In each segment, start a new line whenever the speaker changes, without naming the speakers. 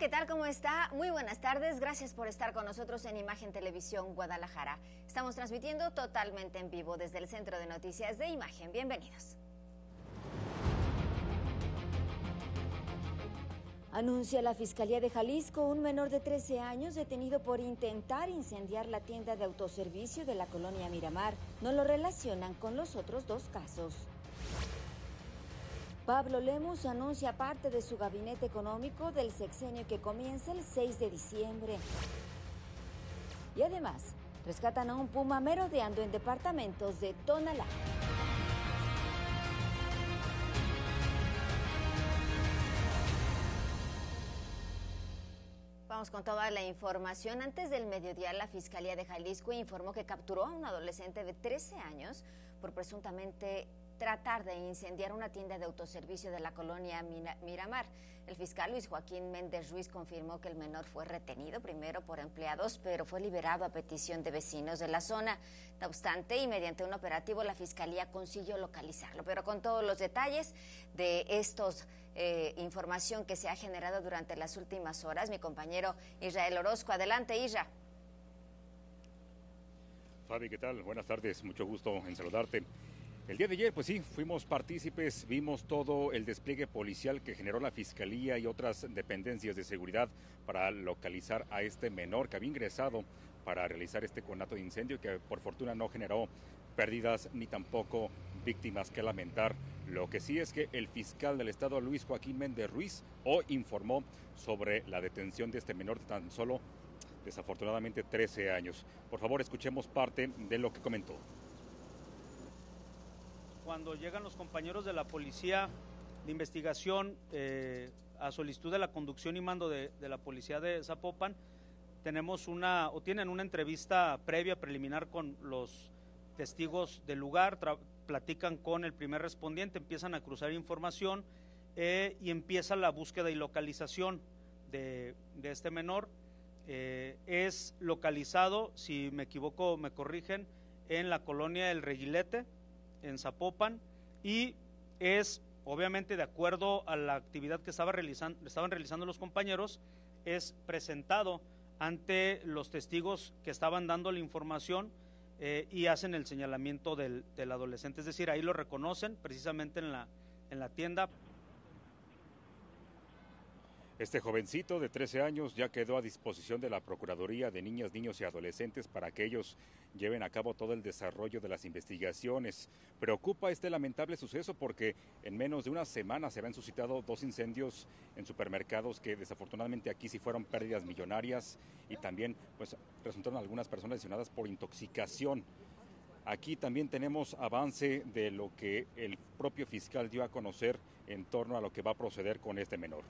¿qué tal? ¿Cómo está? Muy buenas tardes. Gracias por estar con nosotros en Imagen Televisión Guadalajara. Estamos transmitiendo totalmente en vivo desde el Centro de Noticias de Imagen. Bienvenidos. Anuncia la Fiscalía de Jalisco un menor de 13 años detenido por intentar incendiar la tienda de autoservicio de la colonia Miramar. No lo relacionan con los otros dos casos. Pablo Lemus anuncia parte de su gabinete económico del sexenio que comienza el 6 de diciembre. Y además, rescatan a un puma merodeando en departamentos de Tonalá. Vamos con toda la información. Antes del mediodía, la Fiscalía de Jalisco informó que capturó a un adolescente de 13 años por presuntamente tratar de incendiar una tienda de autoservicio de la colonia Miramar. El fiscal Luis Joaquín Méndez Ruiz confirmó que el menor fue retenido primero por empleados, pero fue liberado a petición de vecinos de la zona. No obstante, y mediante un operativo, la Fiscalía consiguió localizarlo. Pero con todos los detalles de estos información que se ha generado durante las últimas horas, mi compañero Israel Orozco. Adelante, Isra.
Fabi, ¿qué tal? Buenas tardes, mucho gusto en saludarte. El día de ayer, pues sí, fuimos partícipes, vimos todo el despliegue policial que generó la Fiscalía y otras dependencias de seguridad para localizar a este menor que había ingresado para realizar este conato de incendio que por fortuna no generó pérdidas ni tampoco víctimas que lamentar. Lo que sí es que el fiscal del estado, Luis Joaquín Méndez Ruiz, hoy informó sobre la detención de este menor de tan solo, desafortunadamente, 13 años. Por favor, escuchemos parte de lo que comentó.
Cuando llegan los compañeros de la policía de investigación a solicitud de la conducción y mando de la policía de Zapopan, tienen una entrevista previa, preliminar con los testigos del lugar, platican con el primer respondiente, empiezan a cruzar información y empieza la búsqueda y localización de este menor. Es localizado, si me equivoco me corrigen, en la colonia El Reguilete, en Zapopan, y es obviamente de acuerdo a la actividad que estaban realizando los compañeros, es presentado ante los testigos que estaban dando la información y hacen el señalamiento del adolescente, es decir, ahí lo reconocen precisamente en la tienda.
Este jovencito de 13 años ya quedó a disposición de la Procuraduría de Niñas, Niños y Adolescentes para que ellos lleven a cabo todo el desarrollo de las investigaciones. Preocupa este lamentable suceso porque en menos de una semana se habían suscitado 2 incendios en supermercados que desafortunadamente aquí sí fueron pérdidas millonarias y también pues resultaron algunas personas lesionadas por intoxicación. Aquí también tenemos avance de lo que el propio fiscal dio a conocer en torno a lo que va a proceder con este menor.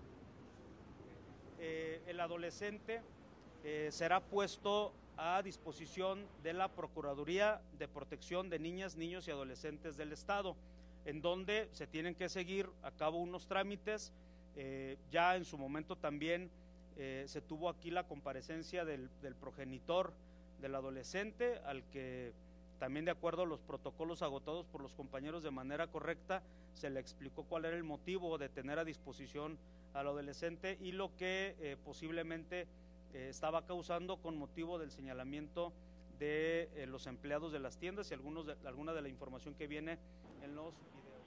El adolescente será puesto a disposición de la Procuraduría de Protección de Niñas, Niños y Adolescentes del Estado, en donde se tienen que seguir a cabo unos trámites. Ya en su momento también se tuvo aquí la comparecencia del progenitor del adolescente, al que también, de acuerdo a los protocolos agotados por los compañeros de manera correcta, se le explicó cuál era el motivo de tener a disposición al adolescente y lo que posiblemente estaba causando con motivo del señalamiento de los empleados de las tiendas y alguna de la información que viene en los videos.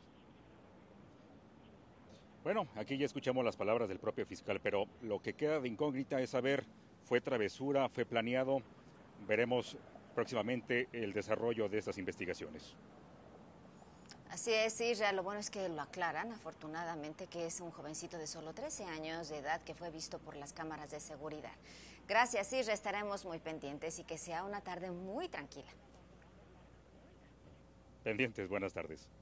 Bueno, aquí ya escuchamos las palabras del propio fiscal, pero lo que queda de incógnita es saber, ¿fue travesura, fue planeado? Veremos próximamente el desarrollo de estas investigaciones.
Así es, Isra, lo bueno es que lo aclaran, afortunadamente, que es un jovencito de solo 13 años de edad que fue visto por las cámaras de seguridad. Gracias, Isra, estaremos muy pendientes y que sea una tarde muy tranquila.
Pendientes, buenas tardes.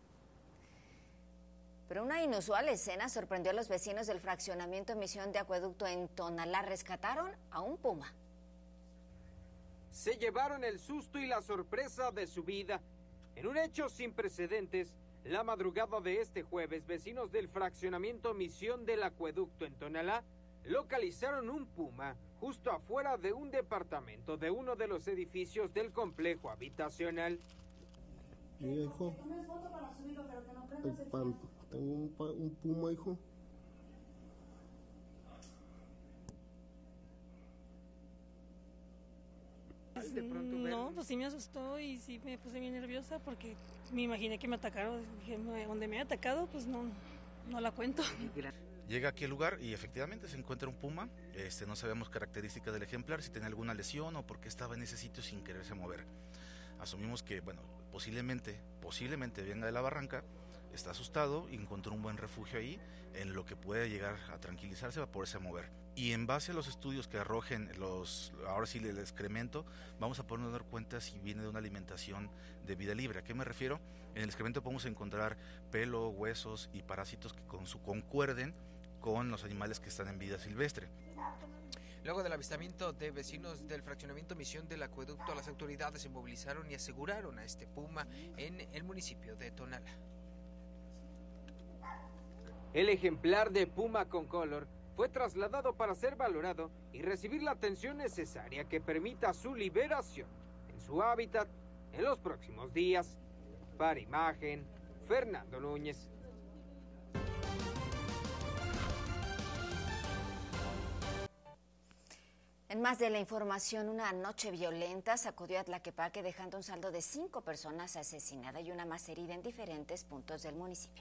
Pero una inusual escena sorprendió a los vecinos del fraccionamiento Misión de Acueducto en Tonalá. Rescataron a un puma.
Se llevaron el susto y la sorpresa de su vida. En un hecho sin precedentes, la madrugada de este jueves, vecinos del fraccionamiento Misión del Acueducto en Tonalá localizaron un puma justo afuera de un departamento de uno de los edificios del complejo habitacional.
Hijo, tengo un puma, hijo.
Pues
de pronto verlo?
no, pues sí me asustó y sí me puse bien nerviosa porque me imaginé que me atacaron. Dije, donde me ha atacado, pues no la cuento.
Llega aquí al lugar y efectivamente se encuentra un puma. No sabemos características del ejemplar, si tenía alguna lesión o por qué estaba en ese sitio sin quererse mover. Asumimos que, bueno, posiblemente venga de la barranca, está asustado y encontró un buen refugio ahí, en lo que puede llegar a tranquilizarse, va a poderse mover. Y en base a los estudios que arrojen ahora sí el excremento, vamos a podernos dar cuenta si viene de una alimentación de vida libre. ¿A qué me refiero? En el excremento podemos encontrar pelo, huesos y parásitos que concuerden con los animales que están en vida silvestre.
Luego del avistamiento de vecinos del fraccionamiento Misión del Acueducto, las autoridades se movilizaron y aseguraron a este puma en el municipio de Tonalá. El ejemplar de puma con color fue trasladado para ser valorado y recibir la atención necesaria que permita su liberación en su hábitat en los próximos días. Para Imagen, Fernando Núñez.
En más de la información, una noche violenta sacudió a Tlaquepaque, dejando un saldo de 5 personas asesinadas y una más herida en diferentes puntos del municipio.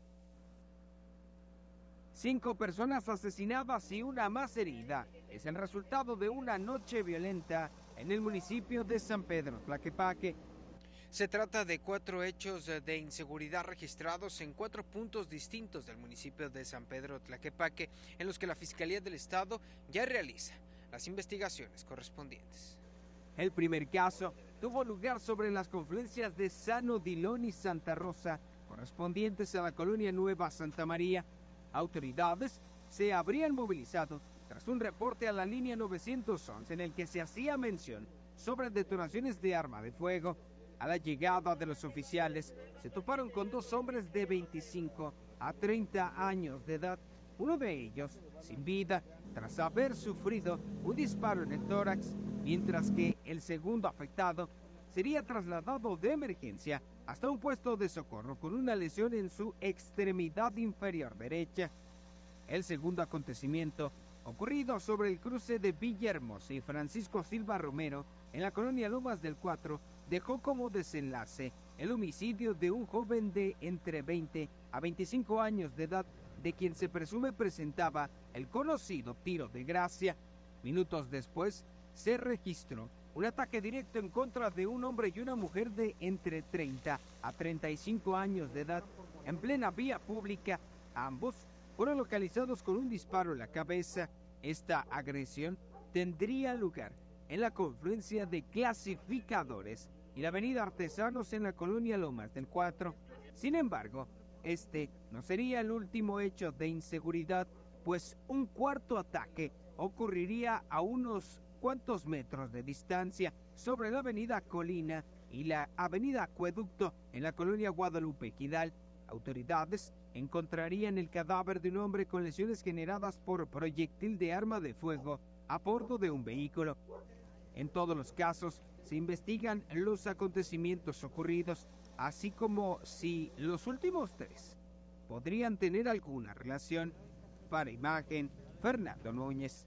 5 personas asesinadas y una más herida es el resultado de una noche violenta en el municipio de San Pedro Tlaquepaque. Se trata de 4 hechos de inseguridad registrados en 4 puntos distintos del municipio de San Pedro Tlaquepaque, en los que la Fiscalía del Estado ya realiza las investigaciones correspondientes. El primer caso tuvo lugar sobre las confluencias de San Odilon y Santa Rosa, correspondientes a la colonia Nueva Santa María. Autoridades se habrían movilizado tras un reporte a la línea 911 en el que se hacía mención sobre detonaciones de arma de fuego. A la llegada de los oficiales se toparon con 2 hombres de 25 a 30 años de edad, uno de ellos sin vida tras haber sufrido un disparo en el tórax, mientras que el segundo afectado sería trasladado de emergencia hasta un puesto de socorro con una lesión en su extremidad inferior derecha. El segundo acontecimiento, ocurrido sobre el cruce de Villahermosa y Francisco Silva Romero, en la colonia Lomas del 4, dejó como desenlace el homicidio de un joven de entre 20 a 25 años de edad, de quien se presume presentaba el conocido tiro de gracia. Minutos después, se registró un ataque directo en contra de un hombre y una mujer de entre 30 a 35 años de edad en plena vía pública. Ambos fueron localizados con un disparo en la cabeza. Esta agresión tendría lugar en la confluencia de Clasificadores y la avenida Artesanos en la colonia Lomas del 4. Sin embargo, este no sería el último hecho de inseguridad, pues un cuarto ataque ocurriría a unos cuantos metros de distancia sobre la avenida Colina y la avenida Acueducto en la colonia Guadalupe Equidal. Autoridades encontrarían el cadáver de un hombre con lesiones generadas por proyectil de arma de fuego a bordo de un vehículo. En todos los casos se investigan los acontecimientos ocurridos, así como si los últimos 3 podrían tener alguna relación. Para Imagen, Fernando Núñez.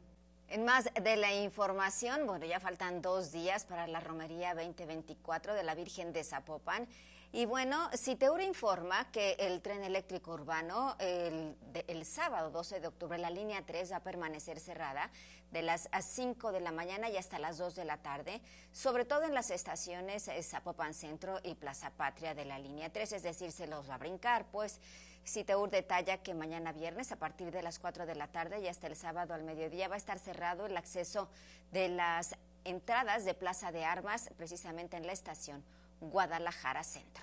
En más de la información, bueno, ya faltan 2 días para la romería 2024 de la Virgen de Zapopan. Y bueno, Citeura informa que el tren eléctrico urbano el sábado 12 de octubre, la línea 3 va a permanecer cerrada de las 5 de la mañana y hasta las 2 de la tarde, sobre todo en las estaciones Zapopan Centro y Plaza Patria de la línea 3, es decir, se los va a brincar, pues. Citeur detalla que mañana viernes a partir de las 4 de la tarde y hasta el sábado al mediodía va a estar cerrado el acceso de las entradas de Plaza de Armas, precisamente en la estación Guadalajara Centro.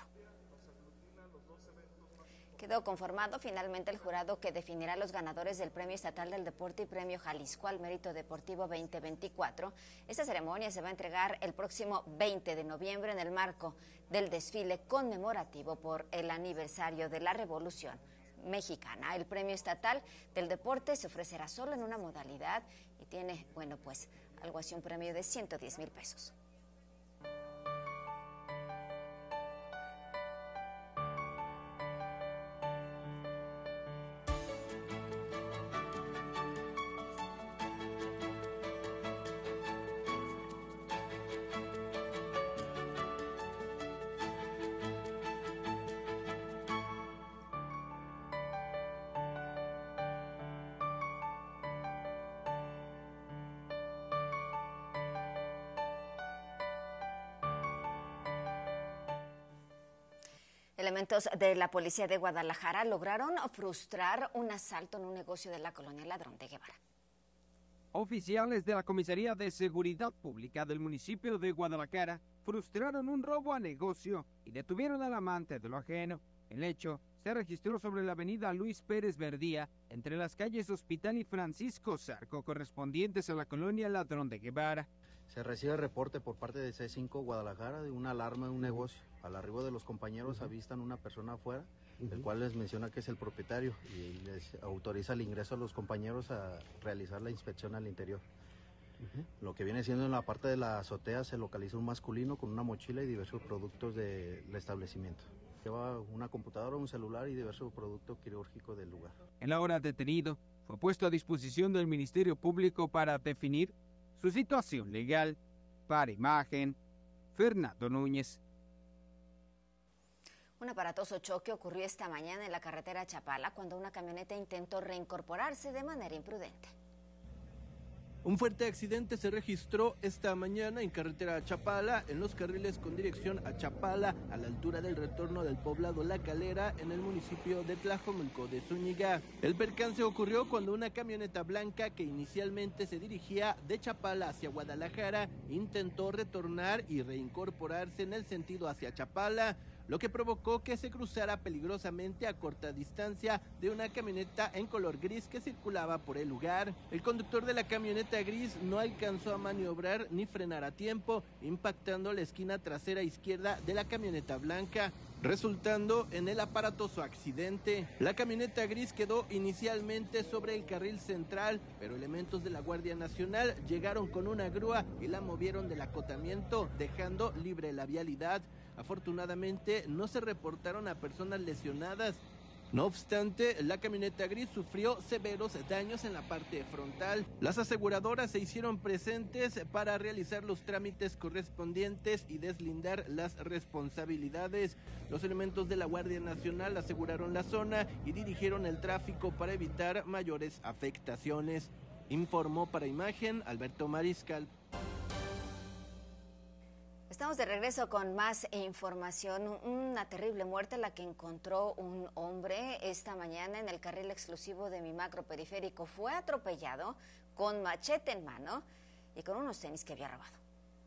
Quedó conformado finalmente el jurado que definirá los ganadores del Premio Estatal del Deporte y Premio Jalisco al Mérito Deportivo 2024. Esta ceremonia se va a entregar el próximo 20 de noviembre en el marco del desfile conmemorativo por el aniversario de la Revolución Mexicana. El Premio Estatal del Deporte se ofrecerá solo en una modalidad y tiene, bueno, pues algo así un premio de 110,000 pesos. Elementos de la policía de Guadalajara lograron frustrar un asalto en un negocio de la colonia Ladrón de Guevara.
Oficiales de la Comisaría de Seguridad Pública del municipio de Guadalajara frustraron un robo a negocio y detuvieron al amante de lo ajeno. El hecho se registró sobre la avenida Luis Pérez Verdía, entre las calles Hospital y Francisco Zarco, correspondientes a la colonia Ladrón de Guevara.
Se recibe reporte por parte de C5 Guadalajara de una alarma de un negocio. Al arribo de los compañeros avistan una persona afuera, el cual les menciona que es el propietario y les autoriza el ingreso a los compañeros a realizar la inspección al interior. Lo que viene siendo en la parte de la azotea se localiza un masculino con una mochila y diversos productos del establecimiento. Lleva una computadora, un celular y diversos productos quirúrgicos del lugar.
El ahora detenido fue puesto a disposición del Ministerio Público para definir su situación legal. Para Imagen, Fernando Núñez.
Un aparatoso choque ocurrió esta mañana en la carretera Chapala cuando una camioneta intentó reincorporarse de manera imprudente.
Un fuerte accidente se registró esta mañana en carretera Chapala, en los carriles con dirección a Chapala, a la altura del retorno del poblado La Calera, en el municipio de Tlajomulco de Zúñiga. El percance ocurrió cuando una camioneta blanca que inicialmente se dirigía de Chapala hacia Guadalajara intentó retornar y reincorporarse en el sentido hacia Chapala, lo que provocó que se cruzara peligrosamente a corta distancia de una camioneta en color gris que circulaba por el lugar. El conductor de la camioneta gris no alcanzó a maniobrar ni frenar a tiempo, impactando la esquina trasera izquierda de la camioneta blanca, resultando en el aparatoso accidente. La camioneta gris quedó inicialmente sobre el carril central, pero elementos de la Guardia Nacional llegaron con una grúa y la movieron del acotamiento, dejando libre la vialidad. Afortunadamente no se reportaron a personas lesionadas. No obstante, la camioneta gris sufrió severos daños en la parte frontal. Las aseguradoras se hicieron presentes para realizar los trámites correspondientes y deslindar las responsabilidades. Los elementos de la Guardia Nacional aseguraron la zona y dirigieron el tráfico para evitar mayores afectaciones. Informó para Imagen Alberto Mariscal.
Estamos de regreso con más información. Una terrible muerte la que encontró un hombre esta mañana en el carril exclusivo de mi macro periférico. Fue atropellado con machete en mano y con unos tenis que había robado.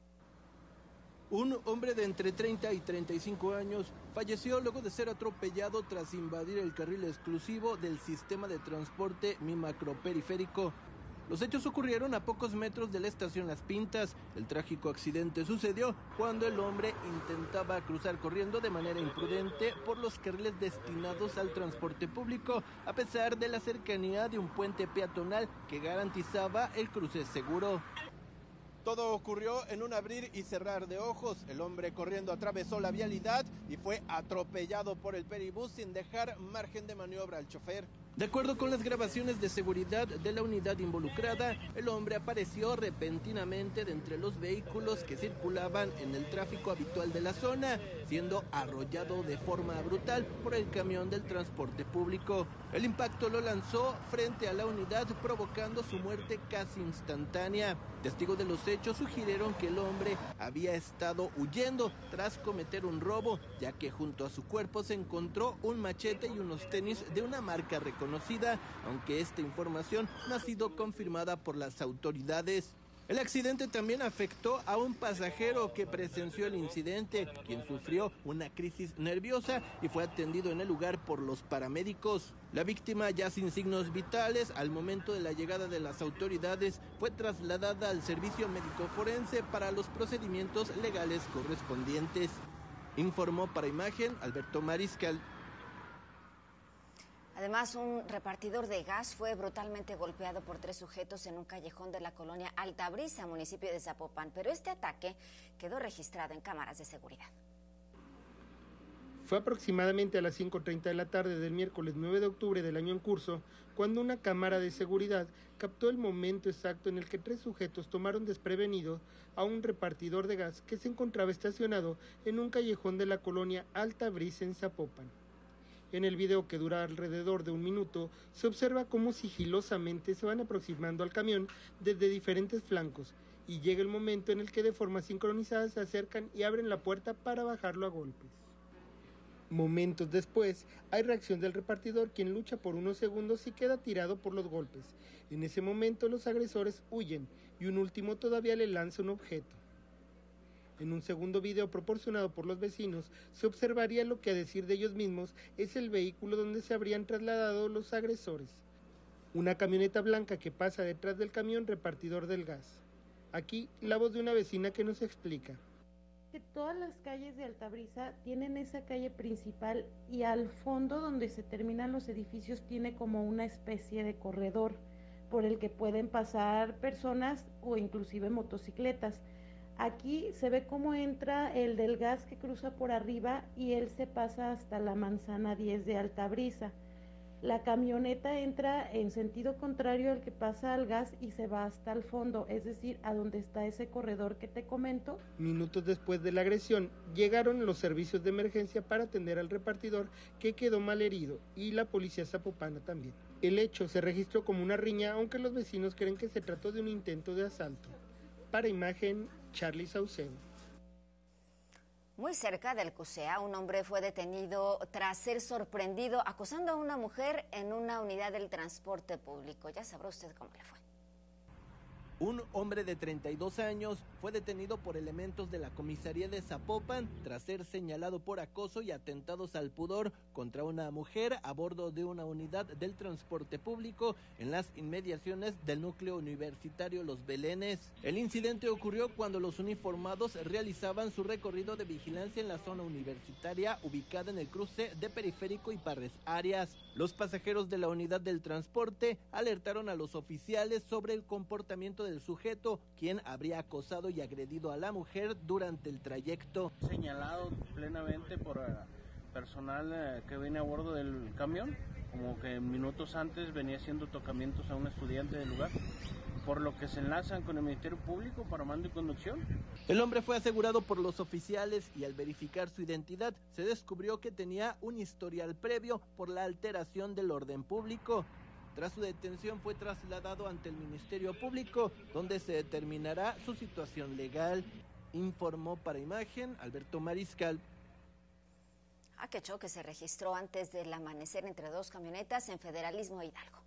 Un hombre de entre 30 y 35 años falleció luego de ser atropellado tras invadir el carril exclusivo del sistema de transporte mi macro periférico. Los hechos ocurrieron a pocos metros de la estación Las Pintas. El trágico accidente sucedió cuando el hombre intentaba cruzar corriendo de manera imprudente por los carriles destinados al transporte público, a pesar de la cercanía de un puente peatonal que garantizaba el cruce seguro. Todo ocurrió en un abrir y cerrar de ojos. El hombre corriendo atravesó la vialidad y fue atropellado por el peribús sin dejar margen de maniobra al chofer. De acuerdo con las grabaciones de seguridad de la unidad involucrada, el hombre apareció repentinamente de entre los vehículos que circulaban en el tráfico habitual de la zona, siendo arrollado de forma brutal por el camión del transporte público. El impacto lo lanzó frente a la unidad, provocando su muerte casi instantánea. Testigos de los hechos sugirieron que el hombre había estado huyendo tras cometer un robo, ya que junto a su cuerpo se encontró un machete y unos tenis de una marca reconocida, aunque esta información no ha sido confirmada por las autoridades. El accidente también afectó a un pasajero que presenció el incidente, quien sufrió una crisis nerviosa y fue atendido en el lugar por los paramédicos. La víctima, ya sin signos vitales, al momento de la llegada de las autoridades, fue trasladada al servicio médico forense para los procedimientos legales correspondientes. Informó para Imagen Alberto Mariscal.
Además, un repartidor de gas fue brutalmente golpeado por 3 sujetos en un callejón de la colonia Altabrisa, municipio de Zapopan, pero este ataque quedó registrado en cámaras de seguridad.
Fue aproximadamente a las 5:30 de la tarde del miércoles 9 de octubre del año en curso, cuando una cámara de seguridad captó el momento exacto en el que 3 sujetos tomaron desprevenido a un repartidor de gas que se encontraba estacionado en un callejón de la colonia Altabrisa en Zapopan. En el video, que dura alrededor de 1 minuto, se observa cómo sigilosamente se van aproximando al camión desde diferentes flancos, y llega el momento en el que de forma sincronizada se acercan y abren la puerta para bajarlo a golpes. Momentos después, hay reacción del repartidor, quien lucha por unos segundos y queda tirado por los golpes. En ese momento los agresores huyen y un último todavía le lanza un objeto. En un segundo video proporcionado por los vecinos, se observaría lo que, a decir de ellos mismos, es el vehículo donde se habrían trasladado los agresores. Una camioneta blanca que pasa detrás del camión repartidor del gas. Aquí, la voz de una vecina que nos explica.
Que todas las calles de Altabrisa tienen esa calle principal y al fondo donde se terminan los edificios tiene como una especie de corredor por el que pueden pasar personas o inclusive motocicletas. Aquí se ve cómo entra el del gas que cruza por arriba y él se pasa hasta la manzana 10 de Altabrisa. La camioneta entra en sentido contrario al que pasa al gas y se va hasta el fondo, es decir, a donde está ese corredor que te comento.
Minutos después de la agresión, llegaron los servicios de emergencia para atender al repartidor, que quedó malherido, y la policía zapopana también. El hecho se registró como una riña, aunque los vecinos creen que se trató de un intento de asalto. Para Imagen, Charlie Saucedo.
Muy cerca del CUSEA, un hombre fue detenido tras ser sorprendido acosando a una mujer en una unidad del transporte público. Ya sabrá usted cómo le fue.
Un hombre de 32 años fue detenido por elementos de la comisaría de Zapopan tras ser señalado por acoso y atentados al pudor contra una mujer a bordo de una unidad del transporte público en las inmediaciones del núcleo universitario Los Belenes. El incidente ocurrió cuando los uniformados realizaban su recorrido de vigilancia en la zona universitaria ubicada en el cruce de Periférico y Parres Arias. Los pasajeros de la unidad del transporte alertaron a los oficiales sobre el comportamiento del sujeto, quien habría acosado y agredido a la mujer durante el trayecto.
Señalado plenamente por personal que viene a bordo del camión, como que minutos antes venía haciendo tocamientos a un estudiante del lugar, por lo que se enlazan con el Ministerio Público para mando y conducción.
El hombre fue asegurado por los oficiales y al verificar su identidad se descubrió que tenía un historial previo por la alteración del orden público. Tras su detención fue trasladado ante el Ministerio Público, donde se determinará su situación legal. Informó para Imagen Alberto Mariscal.
Qué choque se registró antes del amanecer entre dos camionetas en Federalismo Hidalgo.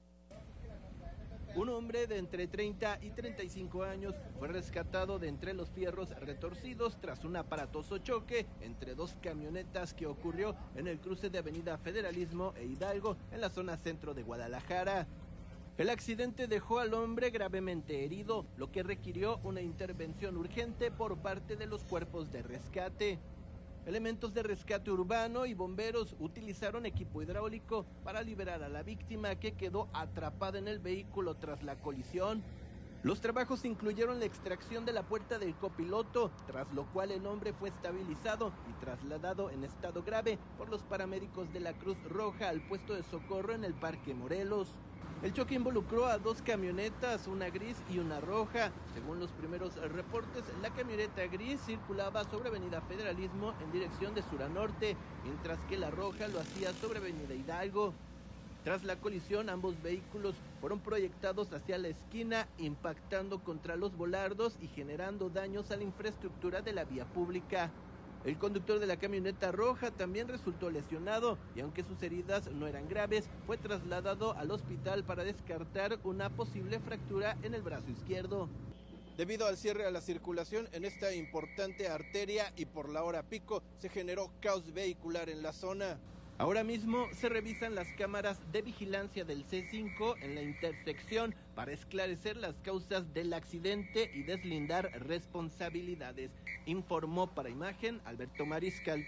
Un hombre de entre 30 y 35 años fue rescatado de entre los fierros retorcidos tras un aparatoso choque entre dos camionetas que ocurrió en el cruce de Avenida Federalismo e Hidalgo en la zona centro de Guadalajara. El accidente dejó al hombre gravemente herido, lo que requirió una intervención urgente por parte de los cuerpos de rescate. Elementos de rescate urbano y bomberos utilizaron equipo hidráulico para liberar a la víctima, que quedó atrapada en el vehículo tras la colisión. Los trabajos incluyeron la extracción de la puerta del copiloto, tras lo cual el hombre fue estabilizado y trasladado en estado grave por los paramédicos de la Cruz Roja al puesto de socorro en el Parque Morelos. El choque involucró a dos camionetas, una gris y una roja. Según los primeros reportes, la camioneta gris circulaba sobre Avenida Federalismo en dirección de sur a norte, mientras que la roja lo hacía sobre Avenida Hidalgo. Tras la colisión, ambos vehículos fueron proyectados hacia la esquina, impactando contra los volardos y generando daños a la infraestructura de la vía pública. El conductor de la camioneta roja también resultó lesionado y aunque sus heridas no eran graves, fue trasladado al hospital para descartar una posible fractura en el brazo izquierdo.
Debido al cierre a la circulación en esta importante arteria y por la hora pico, se generó caos vehicular en la zona.
Ahora mismo se revisan las cámaras de vigilancia del C5 en la intersección para esclarecer las causas del accidente y deslindar responsabilidades. Informó para Imagen Alberto Mariscal.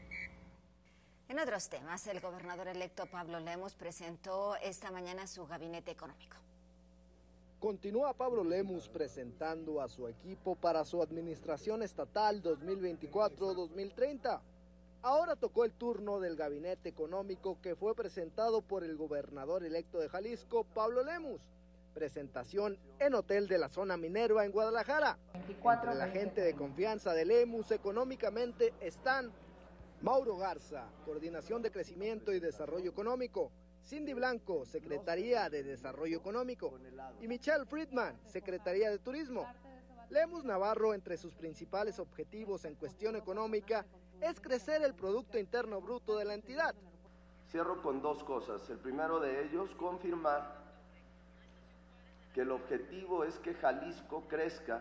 En otros temas, el gobernador electo Pablo Lemus presentó esta mañana su gabinete económico.
Continúa Pablo Lemus presentando a su equipo para su administración estatal 2024-2030. Ahora tocó el turno del gabinete económico que fue presentado por el gobernador electo de Jalisco, Pablo Lemus. Presentación en Hotel de la Zona Minerva en Guadalajara. Entre la gente de confianza de Lemus económicamente están Mauro Garza, Coordinación de Crecimiento y Desarrollo Económico, Cindy Blanco, Secretaría de Desarrollo Económico, y Michelle Friedman, Secretaría de Turismo. Lemus Navarro, entre sus principales objetivos en cuestión económica, es crecer el Producto Interno Bruto de la entidad.
Cierro con dos cosas. El primero de ellos, confirmar que el objetivo es que Jalisco crezca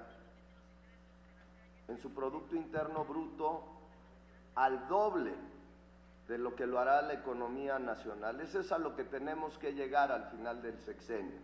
en su Producto Interno Bruto al doble de lo que lo hará la economía nacional. Eso es a lo que tenemos que llegar al final del sexenio.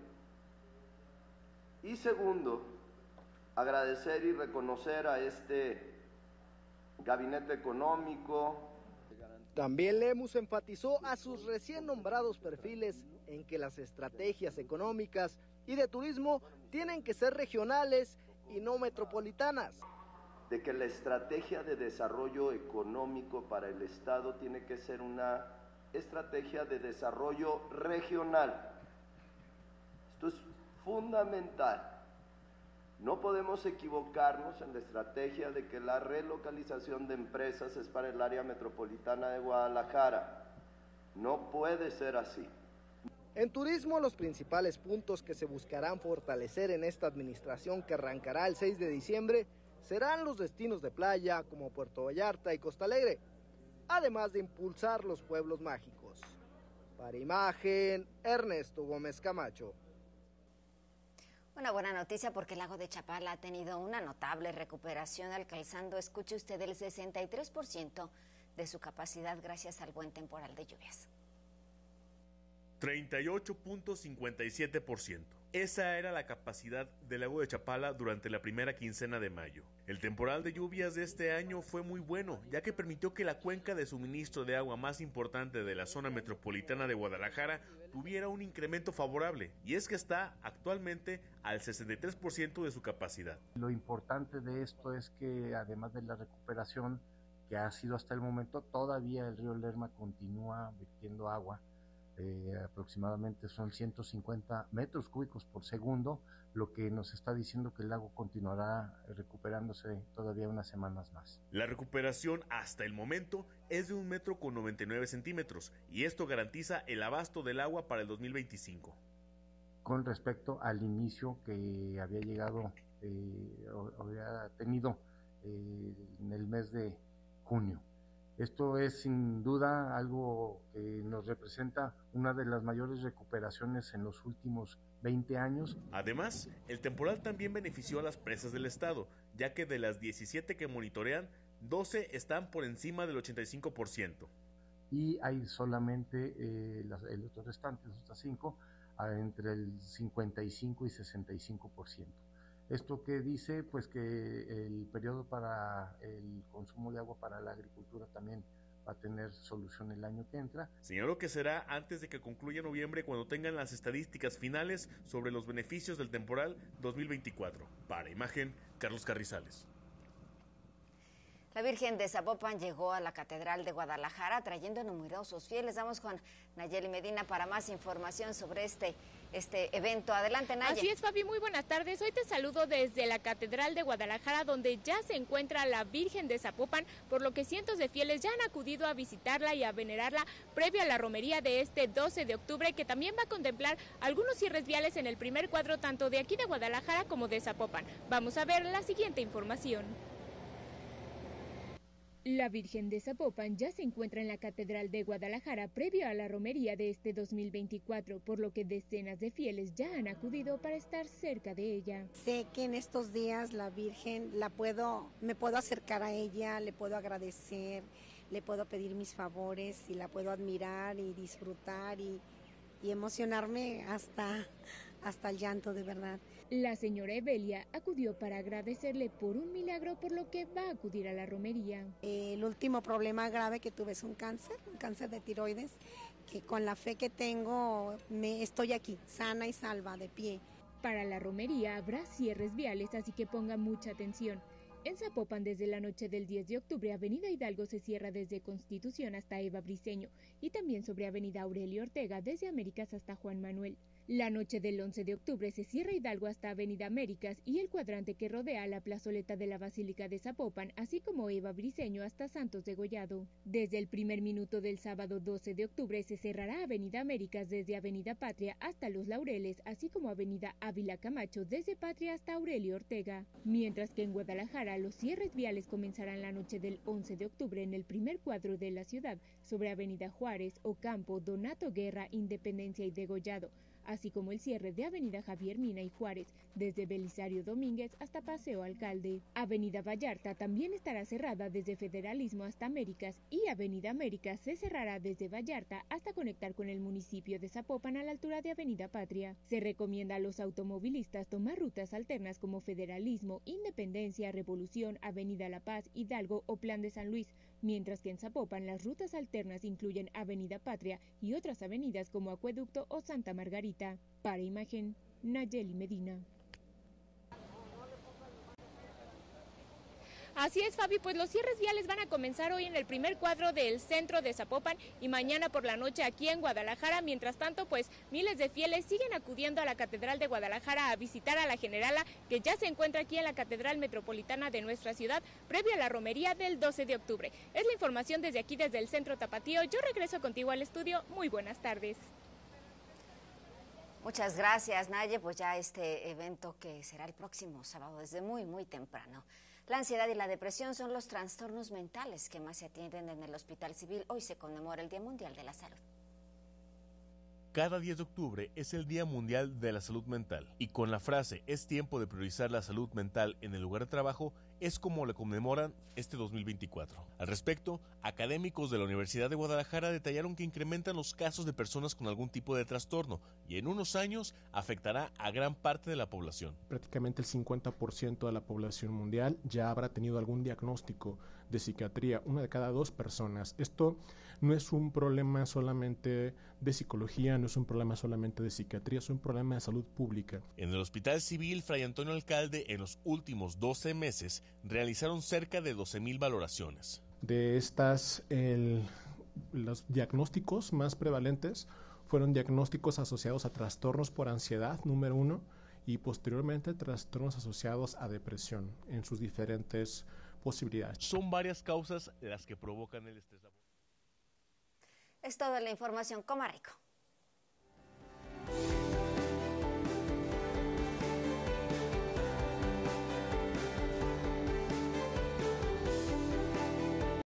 Y segundo, agradecer y reconocer a este gabinete económico.
También Lemus enfatizó a sus recién nombrados perfiles en que las estrategias económicas y de turismo tienen que ser regionales y no metropolitanas.
De que la estrategia de desarrollo económico para el Estado tiene que ser una estrategia de desarrollo regional. Esto es fundamental. No podemos equivocarnos en la estrategia de que la relocalización de empresas es para el área metropolitana de Guadalajara. No puede ser así.
En turismo, los principales puntos que se buscarán fortalecer en esta administración que arrancará el 6 de diciembre serán los destinos de playa como Puerto Vallarta y Costa Alegre, además de impulsar los pueblos mágicos. Para Imagen, Ernesto Gómez Camacho.
Una buena noticia porque el lago de Chapala ha tenido una notable recuperación, alcanzando, escuche usted, el 63% de su capacidad gracias al buen temporal de lluvias.
38.57%. Esa era la capacidad del lago de Chapala durante la primera quincena de mayo. El temporal de lluvias de este año fue muy bueno, ya que permitió que la cuenca de suministro de agua más importante de la zona metropolitana de Guadalajara tuviera un incremento favorable, y es que está actualmente al 63% de su capacidad.
Lo importante de esto es que además de la recuperación que ha sido hasta el momento, todavía el río Lerma continúa vertiendo agua. Aproximadamente son 150 metros cúbicos por segundo, lo que nos está diciendo que el lago continuará recuperándose todavía unas semanas más.
La recuperación hasta el momento es de 1,99 metros y esto garantiza el abasto del agua para el 2025.
Con respecto al inicio que había llegado, había tenido en el mes de junio. Esto es sin duda algo que nos representa una de las mayores recuperaciones en los últimos 20 años.
Además, el temporal también benefició a las presas del estado, ya que de las 17 que monitorean, 12 están por encima del 85%.
Y hay solamente el otro restante, las otras 5, entre el 55 y 65%. ¿Esto qué dice? Pues que el periodo para el consumo de agua para la agricultura también va a tener solución el año que entra.
Señaló que será antes de que concluya noviembre cuando tengan las estadísticas finales sobre los beneficios del temporal 2024. Para Imagen, Carlos Carrizales.
La Virgen de Zapopan llegó a la Catedral de Guadalajara trayendo numerosos fieles. Vamos con Nayeli Medina para más información sobre este evento. Adelante, Nayeli.
Así es, Fabi, muy buenas tardes. Hoy te saludo desde la Catedral de Guadalajara, donde ya se encuentra la Virgen de Zapopan, por lo que cientos de fieles ya han acudido a visitarla y a venerarla previo a la romería de este 12 de octubre, que también va a contemplar algunos cierres viales en el primer cuadro, tanto de aquí de Guadalajara como de Zapopan. Vamos a ver la siguiente información. La Virgen de Zapopan ya se encuentra en la Catedral de Guadalajara previo a la romería de este 2024, por lo que decenas de fieles ya han acudido para estar cerca de ella.
Sé que en estos días la Virgen me puedo acercar a ella, le puedo agradecer, le puedo pedir mis favores y la puedo admirar y disfrutar y emocionarme hasta el llanto, de verdad.
La señora Evelia acudió para agradecerle por un milagro, por lo que va a acudir a la romería.
El último problema grave que tuve es un cáncer de tiroides, que con la fe que tengo estoy aquí, sana y salva, de pie.
Para la romería habrá cierres viales, así que ponga mucha atención. En Zapopan, desde la noche del 10 de octubre, Avenida Hidalgo se cierra desde Constitución hasta Eva Briceño y también sobre Avenida Aurelio Ortega, desde Américas hasta Juan Manuel. La noche del 11 de octubre se cierra Hidalgo hasta Avenida Américas y el cuadrante que rodea la plazoleta de la Basílica de Zapopan, así como Eva Briceño hasta Santos de Gollado. Desde el primer minuto del sábado 12 de octubre se cerrará Avenida Américas desde Avenida Patria hasta Los Laureles, así como Avenida Ávila Camacho desde Patria hasta Aurelio Ortega. Mientras que en Guadalajara los cierres viales comenzarán la noche del 11 de octubre en el primer cuadro de la ciudad, sobre Avenida Juárez, Ocampo, Donato Guerra, Independencia y Degollado, así como el cierre de Avenida Javier Mina y Juárez, desde Belisario Domínguez hasta Paseo Alcalde. Avenida Vallarta también estará cerrada desde Federalismo hasta Américas y Avenida Américas se cerrará desde Vallarta hasta conectar con el municipio de Zapopan a la altura de Avenida Patria. Se recomienda a los automovilistas tomar rutas alternas como Federalismo, Independencia, Revolución, Avenida La Paz, Hidalgo o Plan de San Luis, mientras que en Zapopan las rutas alternas incluyen Avenida Patria y otras avenidas como Acueducto o Santa Margarita. Para Imagen, Nayeli Medina. Así es, Fabi, pues los cierres viales van a comenzar hoy en el primer cuadro del centro de Zapopan y mañana por la noche aquí en Guadalajara. Mientras tanto, pues miles de fieles siguen acudiendo a la Catedral de Guadalajara a visitar a la Generala, que ya se encuentra aquí en la Catedral Metropolitana de nuestra ciudad, previo a la romería del 12 de octubre. Es la información desde aquí, desde el Centro Tapatío. Yo regreso contigo al estudio. Muy buenas tardes.
Muchas gracias, Naye. Pues ya este evento que será el próximo sábado desde muy temprano. La ansiedad y la depresión son los trastornos mentales que más se atienden en el Hospital Civil. Hoy se conmemora el Día Mundial de la Salud.
Cada 10 de octubre es el Día Mundial de la Salud Mental y con la frase "es tiempo de priorizar la salud mental en el lugar de trabajo" es como la conmemoran este 2024. Al respecto, académicos de la Universidad de Guadalajara detallaron que incrementan los casos de personas con algún tipo de trastorno y en unos años afectará a gran parte de la población.
Prácticamente el 50% de la población mundial ya habrá tenido algún diagnóstico de psiquiatría, 1 de cada 2 personas. Esto no es un problema solamente de psicología, no es un problema solamente de psiquiatría, es un problema de salud pública.
En el Hospital Civil Fray Antonio Alcalde, en los últimos 12 meses, realizaron cerca de 12,000 valoraciones.
De estas, los diagnósticos más prevalentes fueron diagnósticos asociados a trastornos por ansiedad, número 1, y posteriormente trastornos asociados a depresión en sus diferentes posibilidades.
Son varias causas las que provocan el estrés laboral.
Es toda la información. Coma rico.